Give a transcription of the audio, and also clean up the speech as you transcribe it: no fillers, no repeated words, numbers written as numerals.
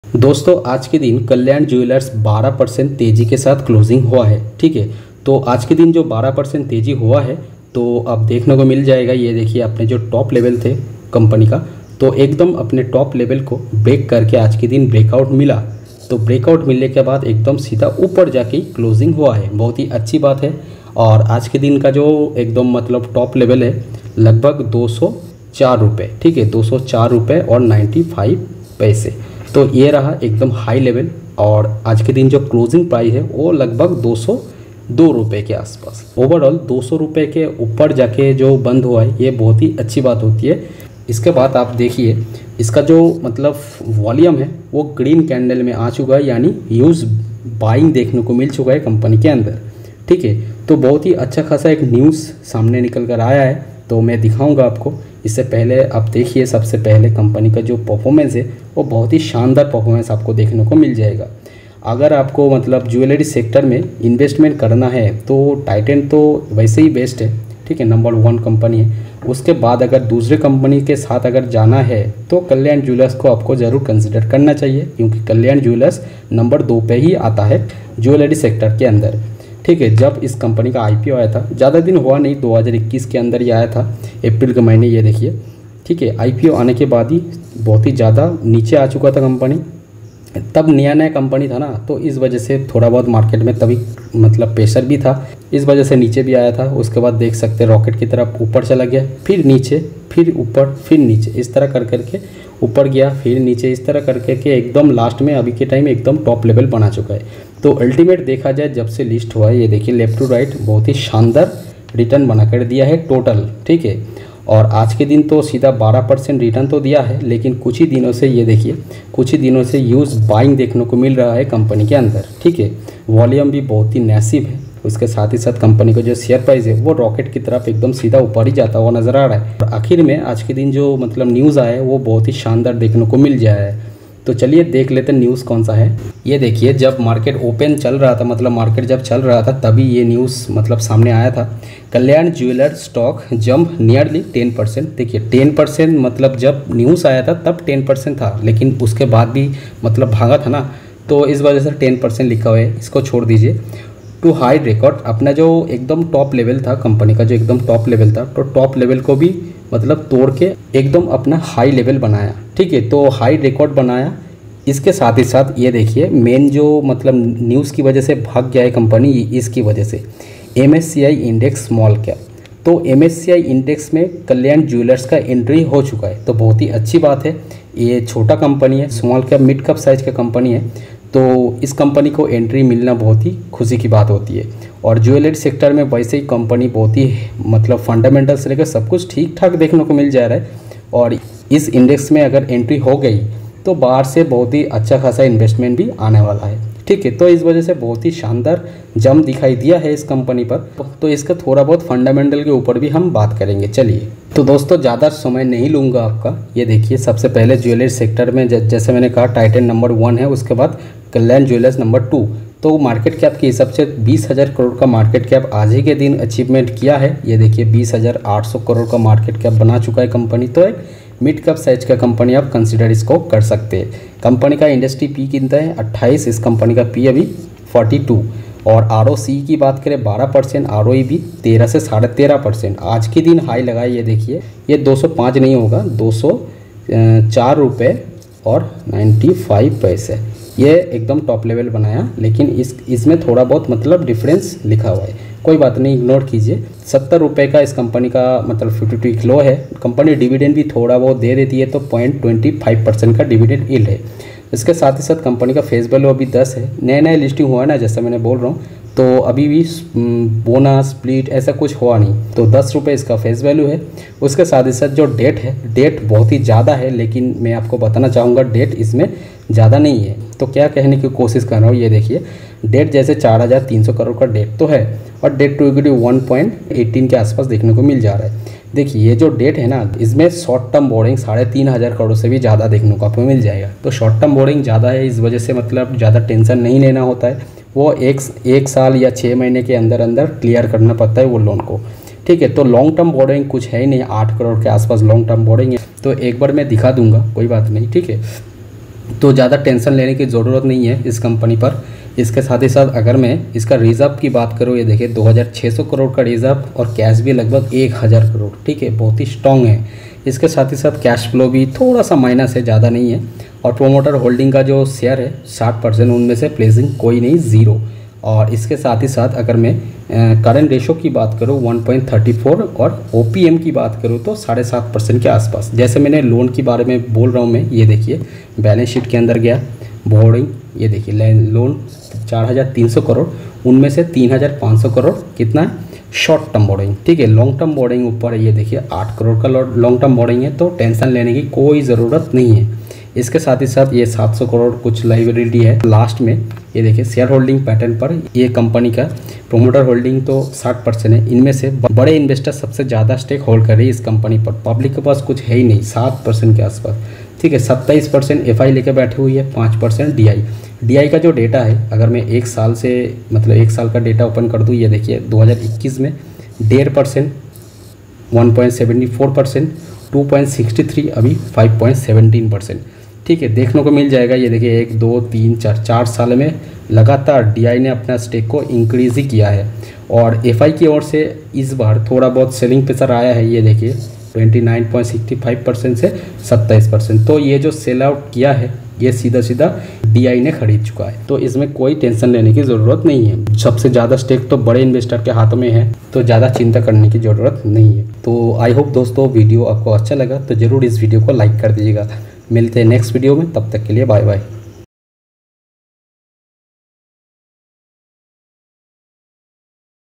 दोस्तों आज के दिन कल्याण ज्वेलर्स 12% तेज़ी के साथ क्लोजिंग हुआ है। ठीक है, तो आज के दिन जो 12% तेज़ी हुआ है तो अब देखने को मिल जाएगा। ये देखिए अपने जो टॉप लेवल थे कंपनी का, तो एकदम अपने टॉप लेवल को ब्रेक करके आज के दिन ब्रेकआउट मिला। तो ब्रेकआउट मिलने के बाद एकदम सीधा ऊपर जाके क्लोजिंग हुआ है, बहुत ही अच्छी बात है। और आज के दिन का जो एकदम मतलब टॉप लेवल है लगभग 204 रुपये। ठीक है, 204 रुपये और 95 पैसे। तो ये रहा एकदम हाई लेवल। और आज के दिन जो क्लोजिंग प्राइस है वो लगभग 202 रुपये के आसपास। ओवरऑल 200 रुपये के ऊपर जाके जो बंद हुआ है ये बहुत ही अच्छी बात होती है। इसके बाद आप देखिए इसका जो मतलब वॉल्यूम है वो ग्रीन कैंडल में आ चुका है, यानी यूज़ बाइंग देखने को मिल चुका है कंपनी के अंदर। ठीक है, तो बहुत ही अच्छा खासा एक न्यूज़ सामने निकल कर आया है, तो मैं दिखाऊंगा आपको। इससे पहले आप देखिए सबसे पहले कंपनी का जो परफॉर्मेंस है वो बहुत ही शानदार परफॉर्मेंस आपको देखने को मिल जाएगा। अगर आपको मतलब ज्वेलरी सेक्टर में इन्वेस्टमेंट करना है तो टाइटन तो वैसे ही बेस्ट है। ठीक है, नंबर 1 कंपनी है। उसके बाद अगर दूसरे कंपनी के साथ अगर जाना है तो कल्याण ज्वेलर्स को आपको ज़रूर कंसिडर करना चाहिए, क्योंकि कल्याण ज्वेलर्स नंबर 2 पे ही आता है ज्वेलरी सेक्टर के अंदर। ठीक है, जब इस कंपनी का आईपीओ आया था, ज़्यादा दिन हुआ नहीं, 2021 के अंदर ही आया था, अप्रैल के महीने। ये देखिए, ठीक है, आईपीओ आने के बाद ही बहुत ही ज़्यादा नीचे आ चुका था कंपनी। तब नया कंपनी था ना, तो इस वजह से थोड़ा बहुत मार्केट में तभी मतलब प्रेशर भी था, इस वजह से नीचे भी आया था। उसके बाद देख सकते हैं रॉकेट की तरफ ऊपर चला गया, फिर नीचे, फिर ऊपर, फिर नीचे, इस तरह कर करके ऊपर गया, फिर नीचे, इस तरह करके के एकदम लास्ट में अभी के टाइम एकदम टॉप लेवल बना चुका है। तो अल्टीमेट देखा जाए जब से लिस्ट हुआ है, ये देखिए लेफ्ट टू राइट बहुत ही शानदार रिटर्न बना कर दिया है टोटल। ठीक है, और आज के दिन तो सीधा 12% रिटर्न तो दिया है, लेकिन कुछ ही दिनों से ये देखिए कुछ ही दिनों से यूज़ बाइंग देखने को मिल रहा है कंपनी के अंदर। ठीक है, वॉल्यूम भी बहुत ही मैसिव है। उसके साथ ही साथ कंपनी का जो शेयर प्राइस है वो रॉकेट की तरफ एकदम सीधा ऊपर ही जाता हुआ नज़र आ रहा है। और आखिर में आज के दिन जो मतलब न्यूज़ आया है वो बहुत ही शानदार देखने को मिल जाए है। तो चलिए देख लेते हैं न्यूज़ कौन सा है। ये देखिए, जब मार्केट ओपन चल रहा था, मतलब मार्केट जब चल रहा था तभी ये न्यूज़ मतलब सामने आया था। Kalyan jeweller stock jump nearly 10%। देखिए 10% मतलब जब न्यूज़ आया था तब 10% था, लेकिन उसके बाद भी मतलब भागा था ना, तो इस वजह से 10% लिखा हुआ है, इसको छोड़ दीजिए। टू हाई रिकॉर्ड, अपना जो एकदम टॉप लेवल था कंपनी का, जो एकदम टॉप लेवल था, तो टॉप लेवल को भी मतलब तोड़ के एकदम अपना हाई लेवल बनाया। ठीक है, तो हाई रिकॉर्ड बनाया। इसके साथ ही साथ ये देखिए मेन जो मतलब न्यूज़ की वजह से भाग गया है कंपनी, इसकी वजह से MSCI इंडेक्स स्मॉल कैप। तो MSCI इंडेक्स में कल्याण ज्वेलर्स का एंट्री हो चुका है, तो बहुत ही अच्छी बात है। ये छोटा कंपनी है, small cap mid cap size का कंपनी है, तो इस कंपनी को एंट्री मिलना बहुत ही खुशी की बात होती है। और ज्वेलरी सेक्टर में वैसे ही कंपनी बहुत ही मतलब फंडामेंटल से लेकर सब कुछ ठीक ठाक देखने को मिल जा रहा है। और इस इंडेक्स में अगर एंट्री हो गई तो बाहर से बहुत ही अच्छा खासा इन्वेस्टमेंट भी आने वाला है। ठीक है, तो इस वजह से बहुत ही शानदार जंप दिखाई दिया है इस कंपनी पर। तो इसका थोड़ा बहुत फंडामेंटल के ऊपर भी हम बात करेंगे। चलिए, तो दोस्तों ज़्यादा समय नहीं लूँगा आपका। ये देखिए सबसे पहले ज्वेलरी सेक्टर में जैसे मैंने कहा टाइटन नंबर 1 है, उसके बाद कल्याण ज्वेलर्स नंबर 2। तो मार्केट कैप के हिसाब से 20,000 करोड़ का मार्केट कैप आज ही के दिन अचीवमेंट किया है। ये देखिए 20,800 करोड़ का मार्केट कैप बना चुका है कंपनी। तो एक मिड कैप साइज का कंपनी आप कंसिडर इसको कर सकते हैं। कंपनी का इंडस्ट्री पी कितना है 28, इस कंपनी का पी अभी 42। और ROC की बात करें 12%, ROE भी 13 से 13.5%। आज के दिन हाई लगा है, ये देखिए, ये 205 नहीं होगा, 204 रुपये और 95 पैसे। ये एकदम टॉप लेवल बनाया, लेकिन इसमें थोड़ा बहुत मतलब डिफरेंस लिखा हुआ है, कोई बात नहीं, इग्नोर कीजिए। 70 रुपये का इस कंपनी का मतलब 52 लो है। कंपनी डिविडेंड भी थोड़ा बहुत दे देती है, तो 0.25% का डिविडेंड यील्ड है। इसके साथ ही साथ कंपनी का फेस वैल्यू अभी 10 है। नया लिस्टिंग हुआ है ना, जैसा मैंने बोल रहा हूँ, तो अभी भी बोनस स्प्लिट ऐसा कुछ हुआ नहीं, तो 10 रुपये इसका फेस वैल्यू है। उसके साथ ही साथ जो डेट है, डेट बहुत ही ज़्यादा है, लेकिन मैं आपको बताना चाहूँगा डेट इसमें ज़्यादा नहीं है। तो क्या कहने की कोशिश कर रहा हूँ, ये देखिए डेट जैसे 4,300 करोड़ का डेट तो है, और डेट टू इक्विटी 1.18 के आसपास देखने को मिल जा रहा है। देखिए ये जो डेट है ना, इसमें शॉर्ट टर्म बोर्डिंग 3,500 करोड़ से भी ज़्यादा देखने को आपको मिल जाएगा। तो शॉर्ट टर्म बोर्डिंग ज़्यादा है, इस वजह से मतलब ज़्यादा टेंशन नहीं लेना होता है। वो एक साल या 6 महीने के अंदर अंदर क्लियर करना पड़ता है वो लोन को। ठीक है, तो लॉन्ग टर्म बोर्डिंग कुछ है ही नहीं, 8 करोड़ के आसपास लॉन्ग टर्म बोर्डिंग है। तो एक बार मैं दिखा दूंगा, कोई बात नहीं। ठीक है, तो ज़्यादा टेंशन लेने की ज़रूरत नहीं है इस कंपनी पर। इसके साथ ही साथ अगर मैं इसका रिज़र्व की बात करूँ, ये देखिए 2600 करोड़ का रिज़र्व और कैश भी लगभग 1000 करोड़, ठीक है, बहुत ही स्ट्रॉन्ग है। इसके साथ ही साथ कैश फ्लो भी थोड़ा सा माइनस है, ज़्यादा नहीं है। और प्रोमोटर होल्डिंग का जो शेयर है 60%, उनमें से प्लेसिंग कोई नहीं, ज़ीरो। और इसके साथ ही साथ अगर मैं करंट रेशो की बात करूँ 1.34 और ओपीएम की बात करूँ तो 7.5% के आसपास। जैसे मैंने लोन के बारे में बोल रहा हूँ मैं, ये देखिए बैलेंस शीट के अंदर गया, बोर्डिंग, ये देखिए लोन 4300 करोड़, उनमें से 3500 करोड़ कितना है, शॉर्ट टर्म बोर्डिंग, ठीक है। लॉन्ग टर्म बोर्डिंग ऊपर है, ये देखिए 8 करोड़ का लॉन्ग टर्म बोर्डिंग है, तो टेंशन लेने की कोई ज़रूरत नहीं है। इसके साथ ही साथ ये 700 करोड़ कुछ लाइबिलिटी है लास्ट में। ये देखिए शेयर होल्डिंग पैटर्न पर ये कंपनी का प्रोमोटर होल्डिंग तो 60% है। इनमें से बड़े इन्वेस्टर सबसे ज़्यादा स्टेक होल्ड कर रही है इस कंपनी पर, पब्लिक के पास कुछ है ही नहीं, 7% के आसपास, ठीक है। 27% एफआई लेकर बैठी हुई है, 5% डीआई का जो डेटा है, अगर मैं एक साल से मतलब एक साल का डेटा ओपन कर दूँ, ये देखिए 2021 में 1.5%, 1.74%, 2.63, अभी 5.17%, ठीक है, देखने को मिल जाएगा। ये देखिए 1 2 3 4 साल में लगातार डीआई ने अपना स्टेक को इंक्रीज ही किया है। और एफआई की ओर से इस बार थोड़ा बहुत सेलिंग प्रेशर आया है, ये देखिए 29.65% से 27%। तो ये जो सेल आउट किया है ये सीधा सीधा डीआई ने खरीद चुका है, तो इसमें कोई टेंशन लेने की ज़रूरत नहीं है। सबसे ज़्यादा स्टेक तो बड़े इन्वेस्टर के हाथों में है, तो ज़्यादा चिंता करने की ज़रूरत नहीं है। तो आई होप दोस्तों वीडियो आपको अच्छा लगा, तो ज़रूर इस वीडियो को लाइक कर दीजिएगा। मिलते हैं नेक्स्ट वीडियो में, तब तक के लिए बाय बाय।